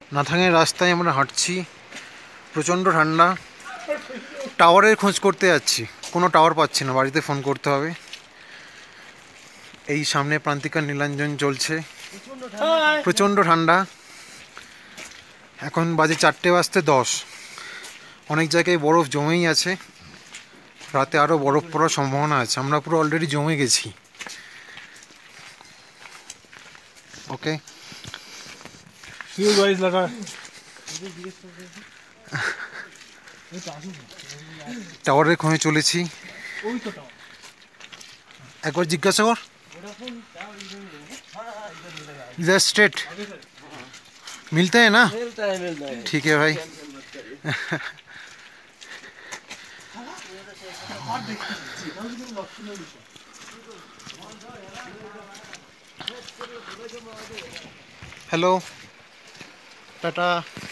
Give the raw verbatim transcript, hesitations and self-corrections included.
নাথাঙের রাস্তায় আমরা হাঁটছি, প্রচণ্ড ঠান্ডা। টাওয়ারের খোঁজ করতে যাচ্ছি, কোনো টাওয়ার পাচ্ছি না, বাড়িতে ফোন করতে হবে। এই সামনে প্রান্তিকার নীলাঞ্জন চলছে, প্রচণ্ড ঠান্ডা। এখন বাজে চারটে বাজতে দশ। অনেক জায়গায় বরফ জমেই আছে, রাতে আরও বরফ পড়ার সম্ভাবনা আছে। আমরা পুরো অলরেডি জমে গেছি। ওকে, টাওয়ারের খোঁজে চলেছি। একবার জিজ্ঞাসা কর, इधर स्ट्रेट मिलता है ना? मिलता है मिलता है ठीक है भाई। हेलो, टाटा।